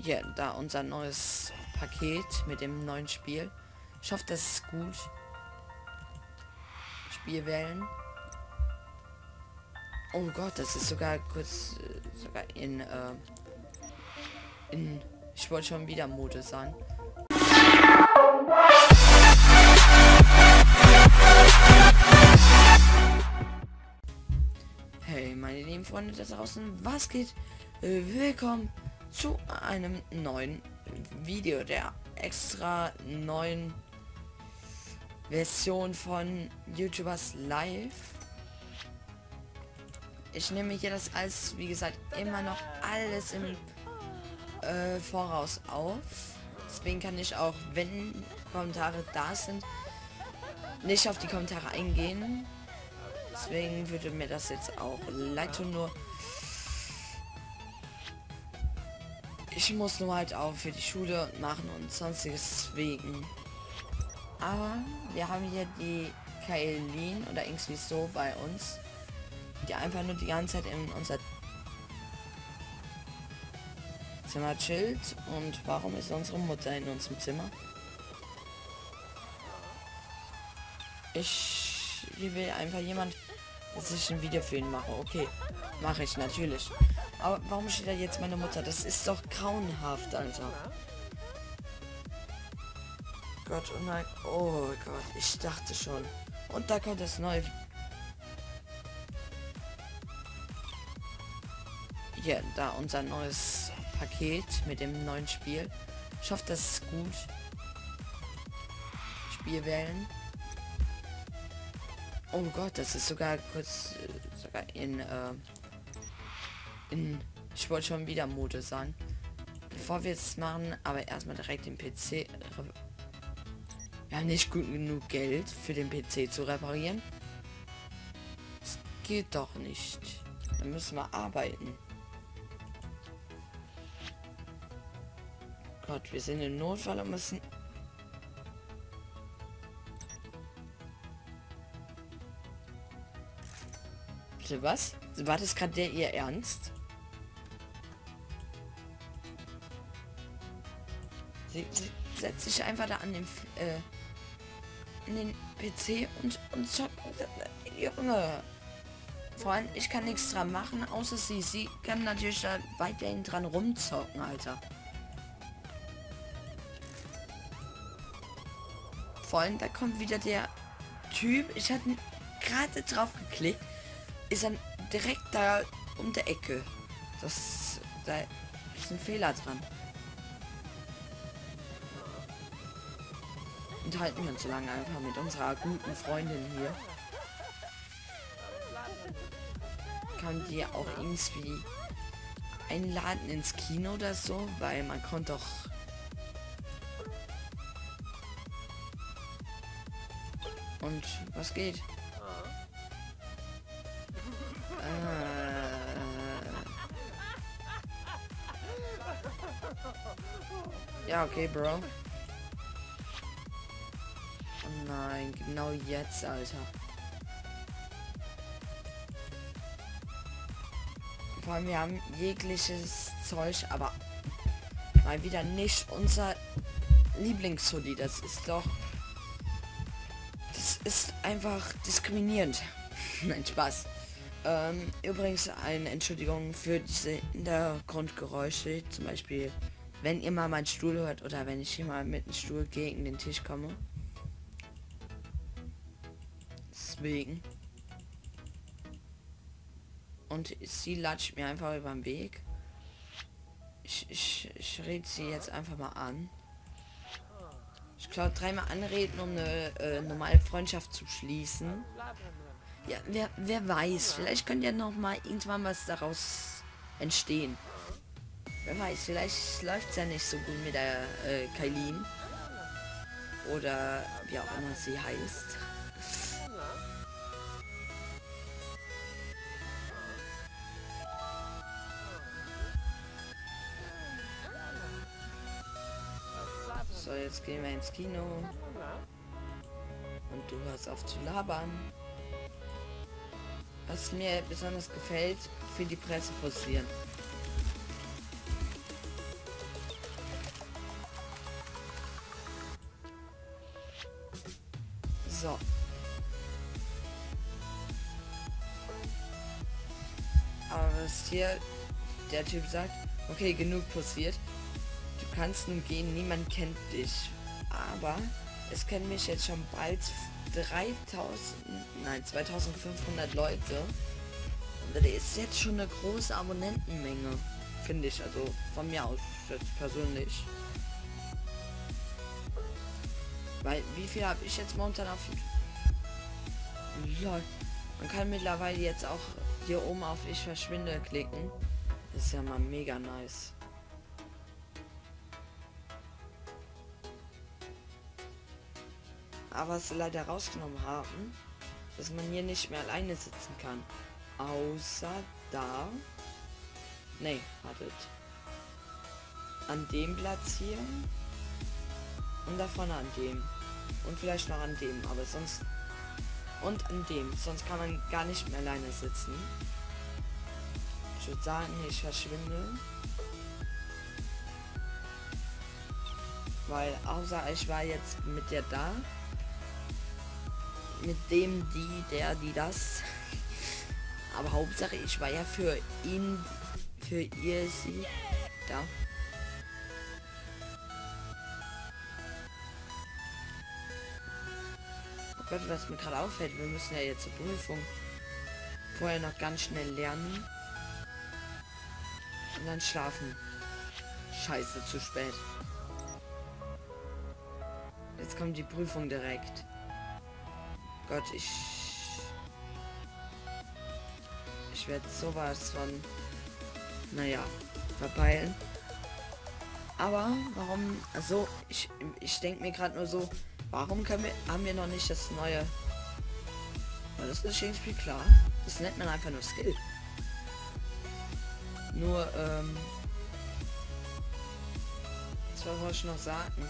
Ja, da unser neues Paket mit dem neuen Spiel. Ich hoffe, das ist gut. Spiel wählen. Oh Gott, das ist sogar kurz, sogar in ich wollte schon wieder Mode sagen. Hey, meine lieben Freunde da draußen, was geht? Willkommen zu einem neuen Video, der extra neuen Version von YouTubers Live. Ich nehme hier das alles, wie gesagt, immer noch alles im Voraus auf. Deswegen kann ich auch, wenn Kommentare da sind, nicht auf die Kommentare eingehen. Deswegen würde mir das jetzt auch leid tun, nur ich muss nur halt auch für die Schule machen und sonstiges deswegen. Aber wir haben hier die Kailin oder irgendwie so bei uns, die einfach nur die ganze Zeit in unser Zimmer chillt. Und warum ist unsere Mutter in unserem Zimmer? Hier will einfach jemand, dass ich ein Video für ihn mache. Okay, mache ich natürlich. Aber warum steht da jetzt meine Mutter? Das ist doch grauenhaft, Alter. Gott, oh nein. Oh Gott, ich dachte schon. Und da kommt das neue. Ja, da unser neues Paket mit dem neuen Spiel. Ich hoffe, das ist gut. Spiel wählen. Oh Gott, das ist sogar kurz, sogar in ich wollte schon wieder Mode sagen. Bevor wir es machen, aber erstmal direkt den PC. Wir haben nicht gut genug Geld für den PC zu reparieren. Das geht doch nicht. Dann müssen wir arbeiten. Gott, wir sind im Notfall und müssen... Bitte was? War das gerade ihr Ernst? Sie setzt sich einfach da an den in den PC und zockt. Junge. Vor allem, ich kann nichts dran machen, außer sie. Sie kann natürlich da weiterhin dran rumzocken, Alter. Vor allem, da kommt wieder der Typ. Ich hatte gerade drauf geklickt. Ist dann direkt da um der Ecke. Da ist ein Fehler dran. Und halten wir uns so lange einfach mit unserer guten Freundin hier. Kann die auch irgendwie einladen ins Kino oder so, weil man konnte doch... Und was geht? Ja, okay, Bro. Oh nein, genau jetzt, Alter. Vor allem, wir haben jegliches Zeug, aber mal wieder nicht unser Lieblingshoodie. Das ist doch... Das ist einfach diskriminierend. Nein, Spaß. Übrigens eine Entschuldigung für diese Hintergrundgeräusche. Zum Beispiel, wenn ihr mal meinen Stuhl hört oder wenn ich hier mal mit dem Stuhl gegen den Tisch komme. Deswegen. Und sie latscht mir einfach über den Weg. Ich rede sie jetzt einfach mal an. Ich glaube, dreimal anreden, um eine normale Freundschaft zu schließen. Ja, wer weiß, vielleicht könnte ja noch mal irgendwann was daraus entstehen. Wer weiß, vielleicht läuft es ja nicht so gut mit der Kailin. Oder wie auch immer sie heißt. So, jetzt gehen wir ins Kino. Und du hörst auf zu labern. Was mir besonders gefällt, für die Presse forcieren. So. Aber was hier der Typ sagt, okay, genug passiert. Du kannst nun gehen, niemand kennt dich. Aber es kennen mich jetzt schon bald 2500 Leute. Und das ist jetzt schon eine große Abonnentenmenge, finde ich. Also von mir aus jetzt persönlich. Weil, wie viel habe ich jetzt momentan auf... Lol. Man kann mittlerweile jetzt auch hier oben auf Ich verschwinde klicken. Das ist ja mal mega nice. Aber was sie leider rausgenommen haben, dass man hier nicht mehr alleine sitzen kann. Außer da. Nee, wartet. An dem Platz hier. Und da vorne an dem. Und vielleicht noch an dem, aber sonst... Und an dem. Sonst kann man gar nicht mehr alleine sitzen. Ich würde sagen, ich verschwinde. Weil außer ich war jetzt mit der da. Mit dem, die, der, die, das. Aber Hauptsache, ich war ja für ihn, für ihr, sie, da. Oh Gott, was mir gerade auffällt, wir müssen ja jetzt zur Prüfung vorher noch ganz schnell lernen. Und dann schlafen. Scheiße, zu spät. Jetzt kommt die Prüfung direkt. Gott, ich werde sowas von, naja, verpeilen. Aber warum, also ich denke mir gerade nur so, warum haben wir noch nicht das neue? Weil das ist irgendwie klar. Das nennt man einfach nur Skill. Nur, was wollte ich noch sagen?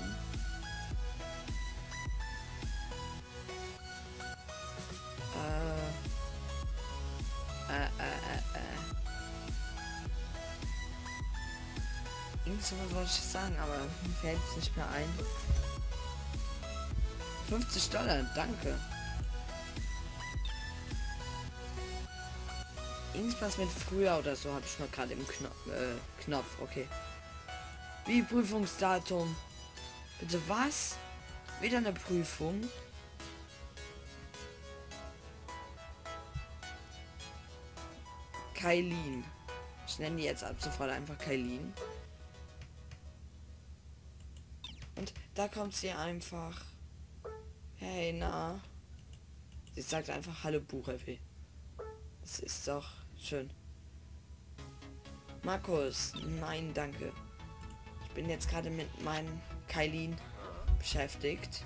Irgendwas wollte ich sagen, aber mir fällt es nicht mehr ein. $50, danke. Irgendwas mit früher oder so habe ich mal gerade im Knopf, okay. Wie Prüfungsdatum? Bitte was? Wieder eine Prüfung? Kailin. Ich nenne die jetzt ab sofort einfach Kailin. Und da kommt sie einfach. Hey, na. Sie sagt einfach Hallo Buchhefe. Das ist doch schön. Markus, nein, danke. Ich bin jetzt gerade mit meinem Kailin beschäftigt.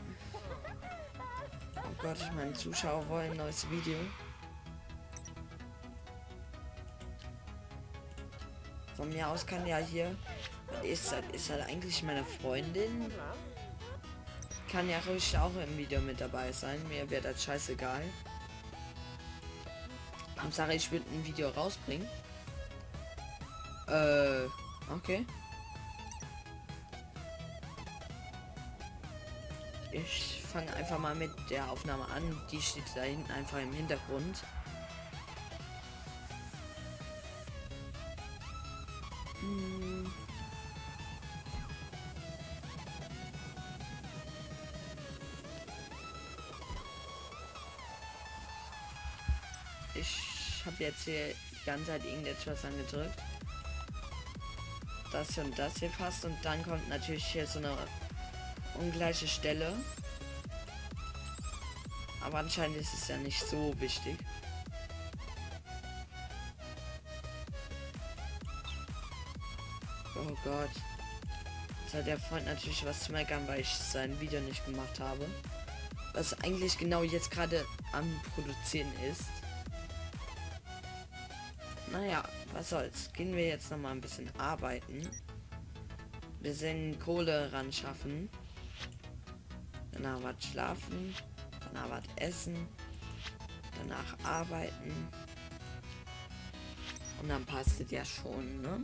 Oh Gott, meine Zuschauer wollen ein neues Video. Von mir aus kann ja hier... Ist halt eigentlich meine Freundin. Kann ja ruhig auch im Video mit dabei sein. Mir wäre das scheißegal. Hauptsache ich würde ein Video rausbringen. Okay. Ich fange einfach mal mit der Aufnahme an. Die steht da hinten einfach im Hintergrund. Ich habe jetzt hier die ganze Zeit irgendetwas angedrückt. Das und das hier passt und dann kommt natürlich hier so eine ungleiche Stelle. Aber anscheinend ist es ja nicht so wichtig. Oh Gott. Jetzt hat der Freund natürlich was zu meckern, weil ich sein Video nicht gemacht habe. Was eigentlich genau jetzt gerade am Produzieren ist. Naja, was soll's. Gehen wir jetzt noch mal ein bisschen arbeiten. Wir sehen Kohle ran schaffen. Danach was schlafen. Danach was essen. Danach arbeiten. Und dann passt es ja schon, ne?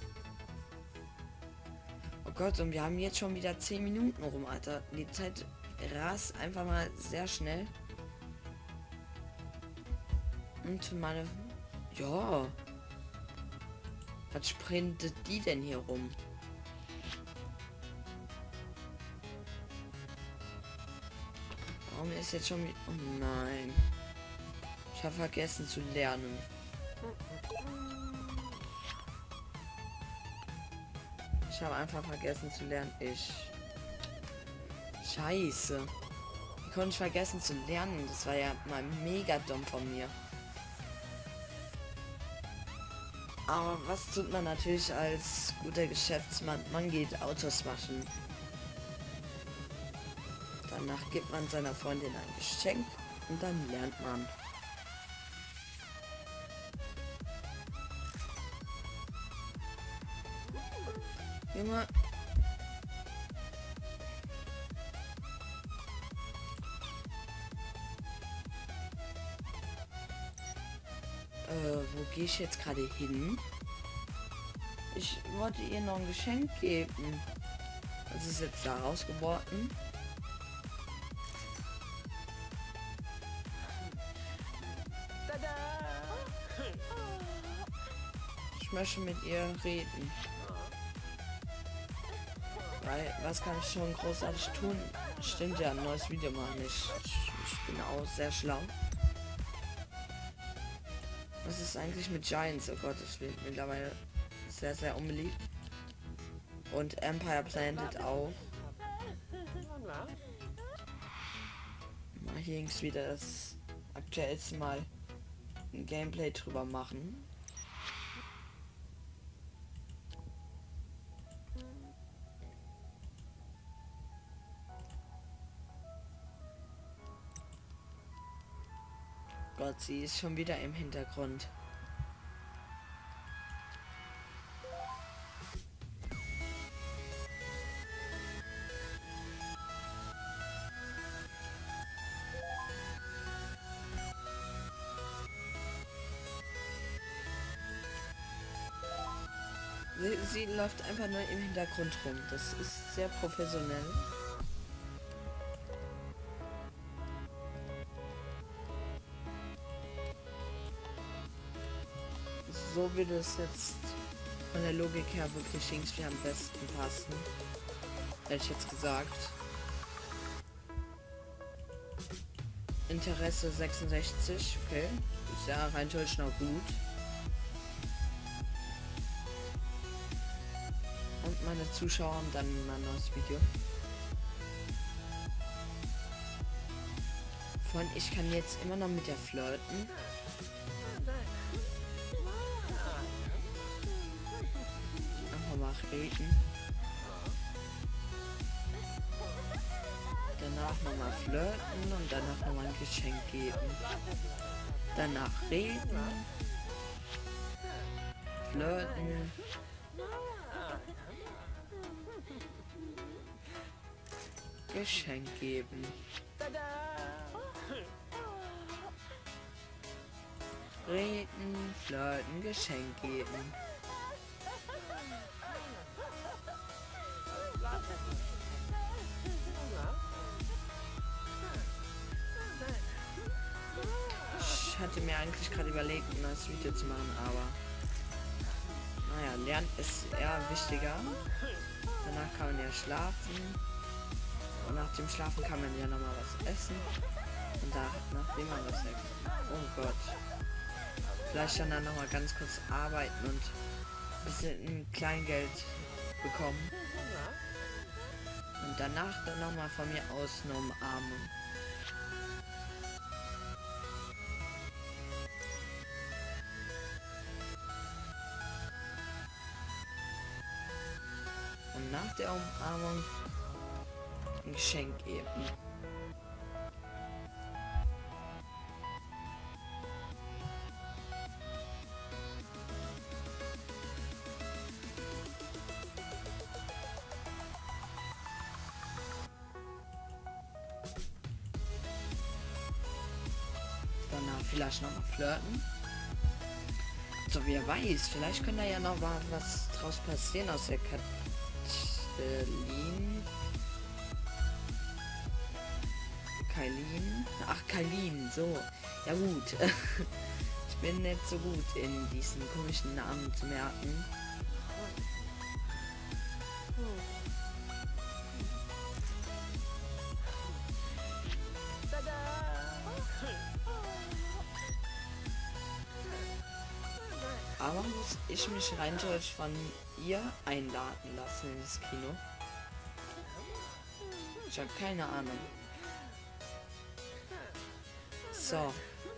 Oh Gott, und wir haben jetzt schon wieder 10 Minuten rum, Alter. Die Zeit rast einfach mal sehr schnell. Und meine... Ja. Was sprintet die denn hier rum? Warum ist jetzt schon... Oh nein. Ich habe vergessen zu lernen. Ich habe einfach vergessen zu lernen. Scheiße. Wie konnte ich vergessen zu lernen? Das war ja mal mega dumm von mir. Aber was tut man natürlich als guter Geschäftsmann? Man geht Autos waschen. Danach gibt man seiner Freundin ein Geschenk und dann lernt man. Junge. Wo gehe ich jetzt gerade hin? Ich wollte ihr noch ein Geschenk geben. Was ist jetzt daraus geworden? Ich möchte mit ihr reden. Weil, was kann ich schon großartig tun? Stimmt ja, ein neues Video machen. Ich bin auch sehr schlau. Was ist eigentlich mit Giants? Oh Gott, das wird mittlerweile sehr, sehr unbeliebt. Und Empire Planet auch. Mal hier links wieder das aktuellste Mal ein Gameplay drüber machen. Gott, sie ist schon wieder im Hintergrund. Sie läuft einfach nur im Hintergrund rum. Das ist sehr professionell. So würde es jetzt von der Logik her wirklich irgendwie am besten passen. Hätte ich jetzt gesagt. Interesse 66, okay. Ist ja rein theoretisch noch gut. Und meine Zuschauer haben dann ein neues Video. Von ich kann jetzt immer noch mit der flirten. Einfach mal reden. Danach nochmal flirten und danach nochmal ein Geschenk geben. Danach reden. Flirten. Geschenk geben. Reden, flirten, Geschenk geben. Ich hatte mir eigentlich gerade überlegt, ein neues Video zu machen, aber naja, Lernen ist eher wichtiger. Danach kann man ja schlafen. Und nach dem Schlafen kann man ja nochmal was essen. Und da, nachdem man was isst. Oh Gott. Vielleicht dann nochmal ganz kurz arbeiten und ein bisschen Kleingeld bekommen. Und danach dann nochmal von mir aus eine Umarmung. Und nach der Umarmung ein Geschenk geben. Danach vielleicht noch mal flirten. So, wer weiß, vielleicht könnte ja noch mal was draus passieren aus der Kathleen. Kailin. Ach, Kailin, so. Ja gut. Ich bin nicht so gut in diesen komischen Namen zu merken. Aber muss ich mich rein theoretisch von ihr einladen lassen ins Kino? Ich habe keine Ahnung. So.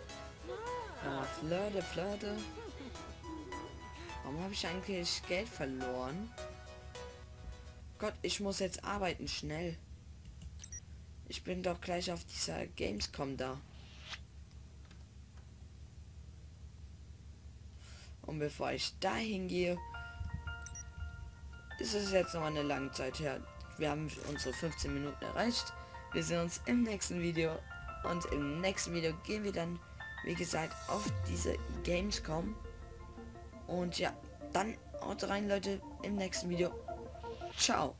Flirte. Warum habe ich eigentlich Geld verloren? Gott, ich muss jetzt arbeiten, schnell. Ich bin doch gleich auf dieser Gamescom da. Und bevor ich dahin gehe, ist es jetzt noch eine lange Zeit her. Wir haben unsere 15 Minuten erreicht. Wir sehen uns im nächsten Video. Und im nächsten Video gehen wir dann, wie gesagt, auf diese Gamescom. Und ja, dann haut rein, Leute, im nächsten Video. Ciao.